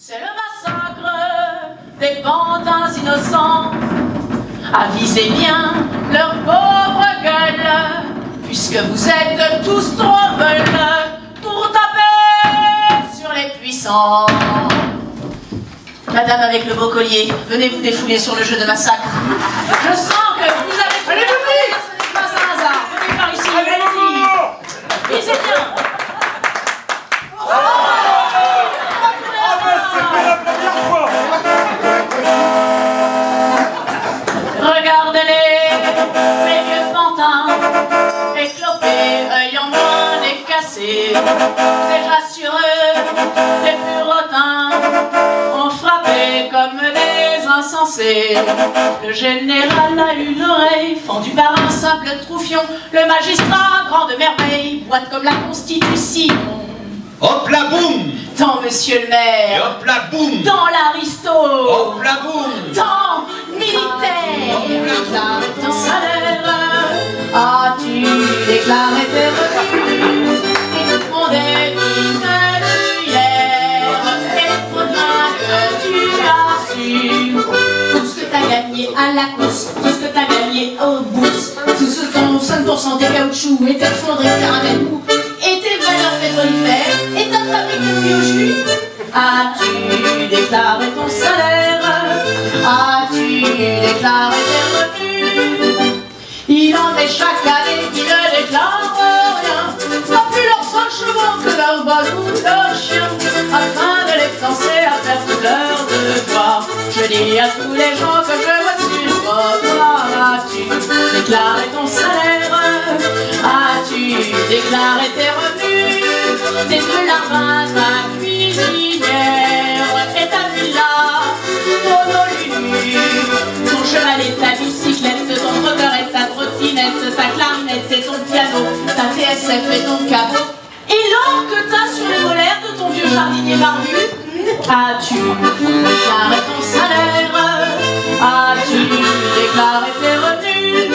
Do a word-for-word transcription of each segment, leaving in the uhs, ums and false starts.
C'est le massacre des pantins innocents. Avisez bien leurs pauvres gueules, puisque vous êtes tous trop veules pour taper sur les puissants. Madame avec le beau collier, venez vous défouler sur le jeu de massacre. Je sens que vous avez trouvé la première, ce n'est pas un hasard. Venez par ici, allez-y. Et c'est bien. Regardez-les, mes vieux pantins, éclopés, œil en moins décassés. Déjà sur eux, les purotins ont frappé comme des insensés. Le général a eu l'oreille fendue par un simple troufion. Le magistrat, grande merveille, boite comme la Constitution. Hop la boum! Tant monsieur le maire, et hop la boum! Tant l'aristo, hop la boum! Tant militaire, déclare ton salaire. As-tu déclaré tes revenus? Et tout le monde est digne hier. Et faudra que tu assumes tout ce que t'as gagné à la course, tout ce que t'as gagné aux bourses, tout ce ton cinq pour cent des caoutchoucs et tes fondres et caramel mou. Et tes valeurs pétrolifères, et ta fabrique de bio-jus. As-tu déclaré ton salaire? As-tu déclaré tes revenus? Il en est chaque année qui ne déclarent rien, pas plus leurs cent chevaux que leurs balles ou leurs chiens, afin de les forcer à faire tout leur devoir. Je dis à tous les gens que je vois sur le trottoir: as-tu déclaré ton salaire? As-tu déclaré tes revenus? Tes deux larvins, ta cuisinière et ta villa, monolulu, ton cheval et ta bicyclette, ton trotteur et ta trottinette, ta clarinette et ton piano, ta T S F et ton cabot, et l'or que t'as sur les molaires de ton vieux jardinier barbu. As-tu déclaré ton salaire? As-tu déclaré tes revenus?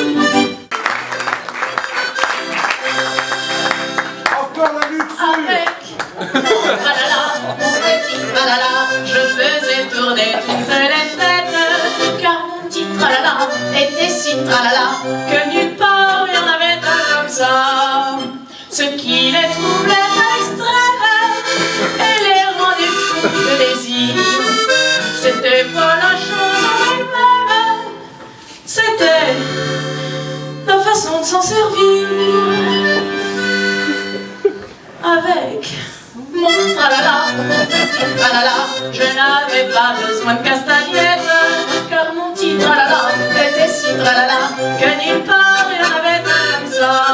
Avec tralala, mon petit tralala, je faisais tourner toutes les têtes, car mon petit tralala était si tralala que nulle part il y en avait un comme ça. Ce qui les troublait à l'extrême et les rendait fous de désir, c'était pas la chose en elle-même, c'était la façon de s'en servir. Avec mon tralala, petit tralala, je n'avais pas besoin de castagnettes, car mon petit tralala était si tralala que nulle part il y en avait un comme ça.